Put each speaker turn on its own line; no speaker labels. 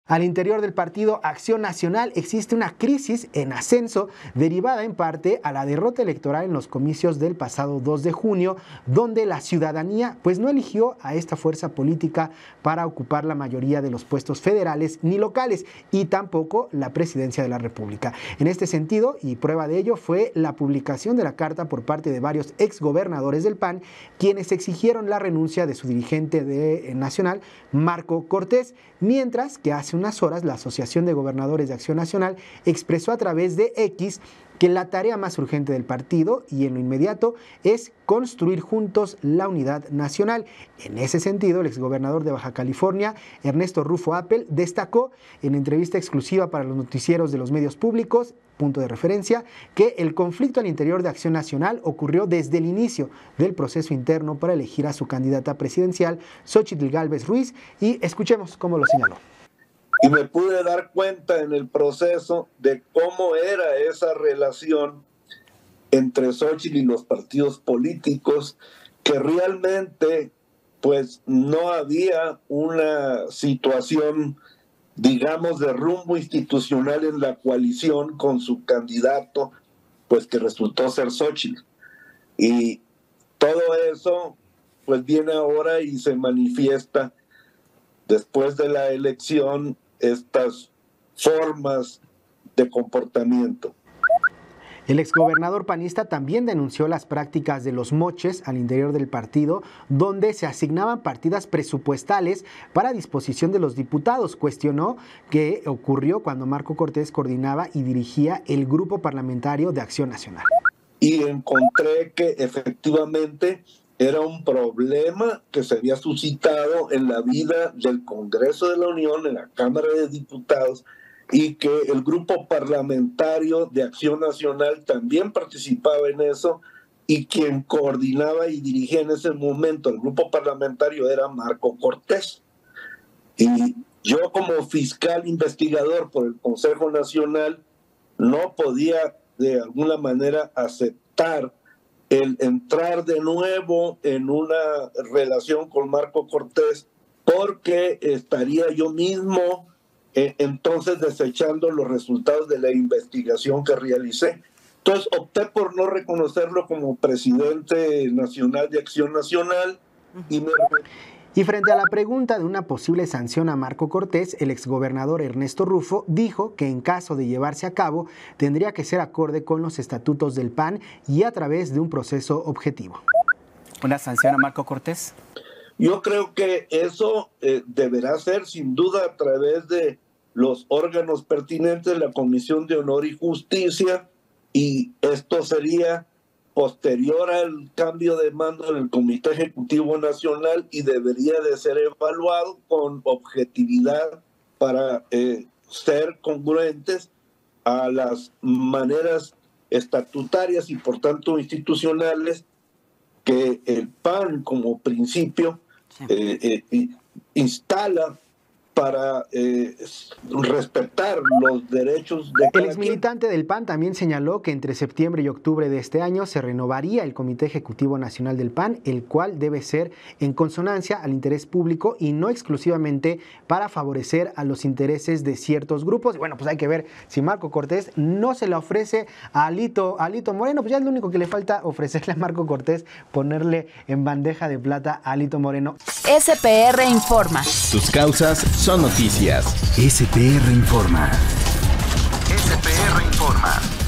Al interior del partido Acción Nacional existe una crisis en ascenso derivada en parte a la derrota electoral en los comicios del pasado 2 de junio, donde la ciudadanía pues no eligió a esta fuerza política para ocupar la mayoría de los puestos federales ni locales y tampoco la presidencia de la República. En este sentido, y prueba de ello, fue la publicación de la carta por parte de varios exgobernadores del PAN, quienes exigieron la renuncia de su dirigente nacional, Marco Cortés, mientras que hace unas horas la Asociación de Gobernadores de Acción Nacional expresó a través de X que la tarea más urgente del partido y en lo inmediato es construir juntos la unidad nacional. En ese sentido, el exgobernador de Baja California, Ernesto Rufo Appel, destacó en entrevista exclusiva para los noticieros de los medios públicos, punto de referencia, que el conflicto al interior de Acción Nacional ocurrió desde el inicio del proceso interno para elegir a su candidata presidencial, Xóchitl Gálvez Ruiz, y escuchemos cómo lo señaló.
Y me pude dar cuenta en el proceso de cómo era esa relación entre Xóchitl y los partidos políticos, que realmente pues no había una situación, digamos, de rumbo institucional en la coalición con su candidato, pues que resultó ser Xóchitl. Y todo eso pues viene ahora y se manifiesta después de la elección, estas formas de comportamiento.
El exgobernador panista también denunció las prácticas de los moches al interior del partido, donde se asignaban partidas presupuestales para disposición de los diputados. Cuestionó qué ocurrió cuando Marco Cortés coordinaba y dirigía el grupo parlamentario de Acción Nacional.
Y encontré que efectivamente era un problema que se había suscitado en la vida del Congreso de la Unión, en la Cámara de Diputados, y que el grupo parlamentario de Acción Nacional también participaba en eso, y quien coordinaba y dirigía en ese momento el grupo parlamentario era Marco Cortés. Y yo, como fiscal investigador por el Consejo Nacional, no podía de alguna manera aceptar el entrar de nuevo en una relación con Marco Cortés, porque estaría yo mismo entonces desechando los resultados de la investigación que realicé. Entonces opté por no reconocerlo como presidente nacional de Acción Nacional
Y frente a la pregunta de una posible sanción a Marco Cortés, el exgobernador Ernesto Rufo dijo que en caso de llevarse a cabo tendría que ser acorde con los estatutos del PAN y a través de un proceso objetivo.
¿Una sanción a Marco Cortés?
Yo creo que eso deberá ser sin duda a través de los órganos pertinentes, la Comisión de Honor y Justicia, y esto sería posterior al cambio de mando en el Comité Ejecutivo Nacional y debería de ser evaluado con objetividad para ser congruentes a las maneras estatutarias y por tanto institucionales que el PAN como principio instala para respetar los derechos de
cada quien. El exmilitante del PAN también señaló que entre septiembre y octubre de este año se renovaría el Comité Ejecutivo Nacional del PAN, el cual debe ser en consonancia al interés público y no exclusivamente para favorecer a los intereses de ciertos grupos. Y bueno, pues hay que ver si Marco Cortés no se la ofrece a Alito Moreno, pues ya es lo único que le falta ofrecerle a Marco Cortés, ponerle en bandeja de plata a Alito Moreno.
SPR Informa.
Tus causas son noticias.
SPR Informa.
SPR Informa.